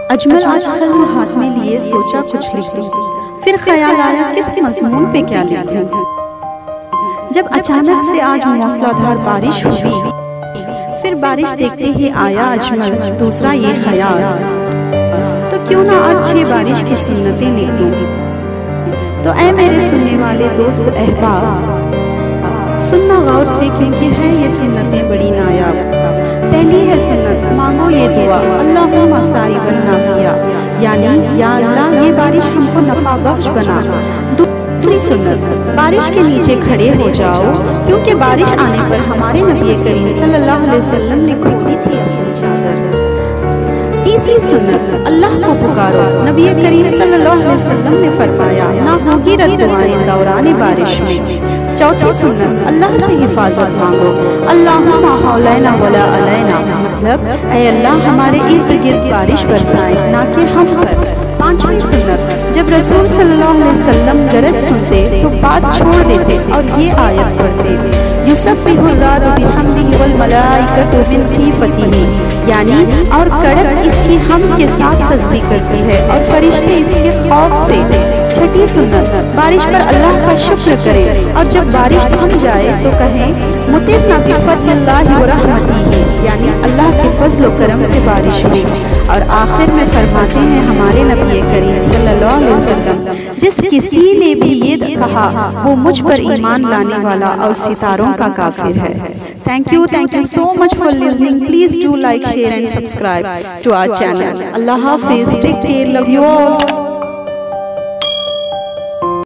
अजमल आज कलम हाथ में लिए सोचा कुछ लिख दूं, फिर ख्याल आया किस मजमून पे क्या लिखूं। जब अचानक से आज मौसलाधार बारिश हुई, फिर बारिश देखते ही आया अजमल दूसरा ये ख्याल, तो क्यों ना अच्छी बारिश की सुन्नतें लिख दूं। तो ऐ मेरे सुनने वाले दोस्त अहबाब, सुनना गौर से क्योंकि है ये सुन्नतें बड़ी नायाब। पहली है सुन्नत, मांगो ये दुआ, अल्लाहुम्मा साइबन नाफिया, यानी या अल्लाह ये बारिश हमको नफा बख्श बना। दूसरी सुन्नत, बारिश के नीचे खड़े हो जाओ, क्योंकि बारिश आने पर हमारे नबी करीम सल्लल्लाहु अलैहि वसल्लम ने खोली थी अपनी चादर। तीसरी सुन्नत, अल्लाह को पुकारो, नबी करीम सल्लल्लाहु अलैहि वसल्लम ने फरमाया ना होगी रद्द दुआएं दौरान बारिश में। चौथी सुन्नत, अल्लाह से हिफाजत मांगो, अल्लाहुम्मा हौलैना वला अलैना, मतलब ऐ अल्लाह हमारे इर्द गिर्द बारिश बरसाए ना कि हम पर। पांचवी सुन्नत, जब रसूल सल्लल्लाहु अलैहि वसल्लम गरज सुनते तो बात छोड़ देते और ये आयत पढ़ते, युसब्बिहु अर्रादु बिहम्दिही वल मलाइकतु मिन खीफतिही, यानी और कड़क इसकी हम के साथ तस्बीह करती है और फरिश्ते इसके खौफ से। छठी सुन्नत, बारिश पर अल्लाह का शुक्र करें और जब बारिश थम जाए तो कहें मुतिरना बिफज़लिल्लाहि व रहमतिही, यानी अल्लाह के फजल व करम से बारिश हुई। और आखिर में फरमाते हैं हमारे नबी करीम सल्लल्लाहु अलैहि वसल्लम, जिस किसी ने भी ये कहा वो मुझ पर ईमान लाने वाला और सितारों का काफिर है। Thank you so much for listening. Please do like, share and subscribe to our channel. Allah Hafiz. Take care. Love you all.